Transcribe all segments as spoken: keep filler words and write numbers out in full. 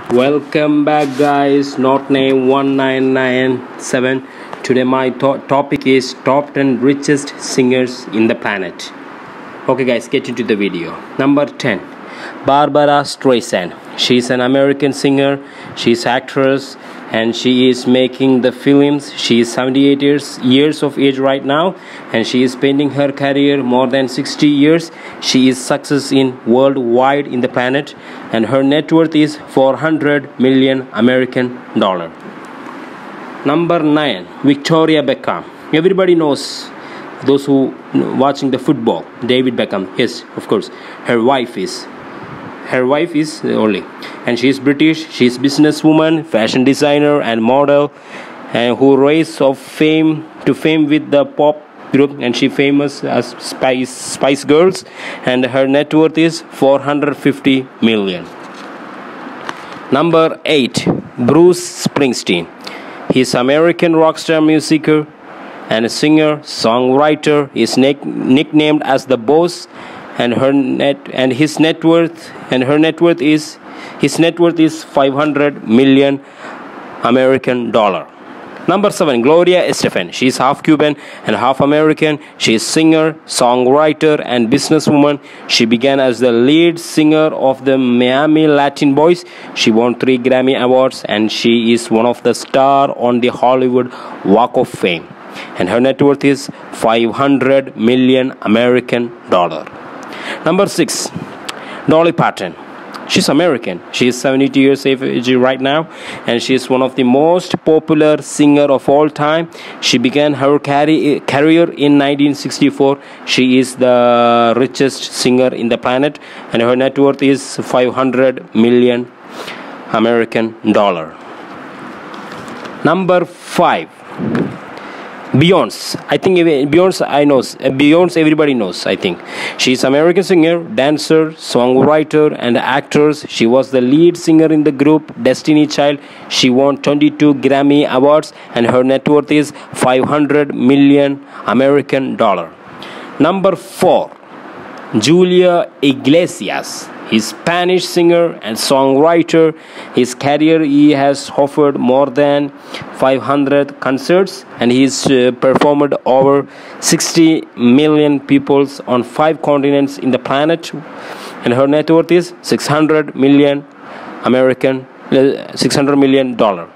Welcome back, guys. Not name one nine nine seven. Today my to- topic is top ten richest singers in the planet. Okay, guys, get into the video. Number ten, Barbara Streisand. She's an American singer. She's actress, and she is making the films. She is seventy-eight years years of age right now, and she is spending her career more than sixty years. She is success in worldwide in the planet, and her net worth is four hundred million American dollar. Number nine, Victoria Beckham. Everybody knows, those who watching the football, David Beckham. Yes, of course. Her wife is her wife is only, and she is British. She is businesswoman, fashion designer, and model, and who rose of fame to fame with the pop group, and she famous as Spice Spice Girls, and her net worth is four hundred fifty million. Number eight, Bruce Springsteen. He's American rock star, musicer, and a singer, songwriter. Is nick- nicknamed as the Boss, and her net and his net worth and her net worth is his net worth is five hundred million American dollar. Number seven, Gloria Estefan. She is half Cuban and half American. She is singer, songwriter, and businesswoman. She began as the lead singer of the Miami Latin Boys. She won three Grammy Awards, and she is one of the stars on the Hollywood Walk of Fame. And her net worth is five hundred million American dollar. Number six, Dolly Parton. She's American. She is seventy years of age right now, and she is one of the most popular singer of all time. She began her career in nineteen sixty-four. She is the richest singer in the planet, and her net worth is five hundred million American dollar. Number five, Beyonce. I think Beyonce I knows. Beyonce everybody knows, I think. She's American singer, dancer, songwriter, and actor. She was the lead singer in the group Destiny Child. She won twenty-two Grammy Awards, and her net worth is five hundred million American dollar. Number four, Julio Iglesias. He's Spanish singer and songwriter. His career, he has offered more than five hundred concerts, and he's uh, performed over sixty million people on five continents in the planet. And her net worth is six hundred million American, uh, six hundred million dollar.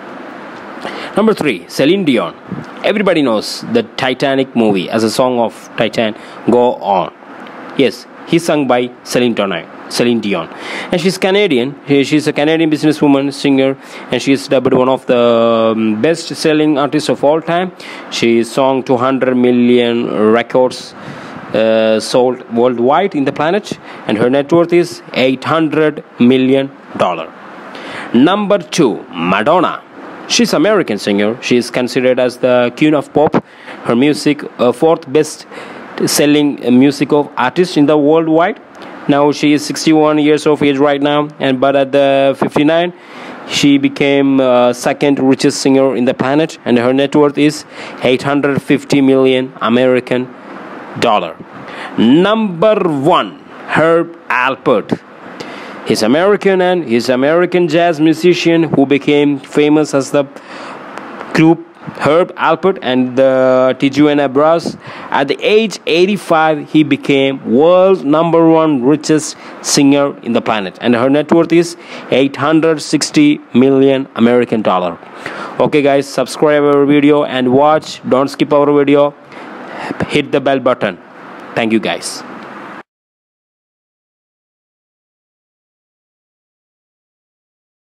Number three, Celine Dion. Everybody knows the Titanic movie as a song of Titan. Go on. Yes, he's sung by Celine Dion. Celine Dion, and she's Canadian. She's a Canadian businesswoman, singer, and she's dubbed one of the best-selling artists of all time. She sung two hundred million records uh, sold worldwide in the planet, and her net worth is eight hundred million dollar. Number two, Madonna. She's American singer. She is considered as the queen of pop. Her music, uh, fourth best-selling music of artist in the worldwide. Now she is sixty-one years of age right now, and but at the fifty-nine, she became uh, second richest singer in the planet, and her net worth is eight hundred fifty million American dollar. Number one, Herb Alpert. He's American, and he's American jazz musician who became famous as the group Herb Alpert and the Tijuana Brass. At the age eighty-five, he became world's number one richest singer in the planet, and her net worth is eight hundred sixty million American dollar. Okay, guys, subscribe our video and watch. Don't skip our video. Hit the bell button. Thank you, guys.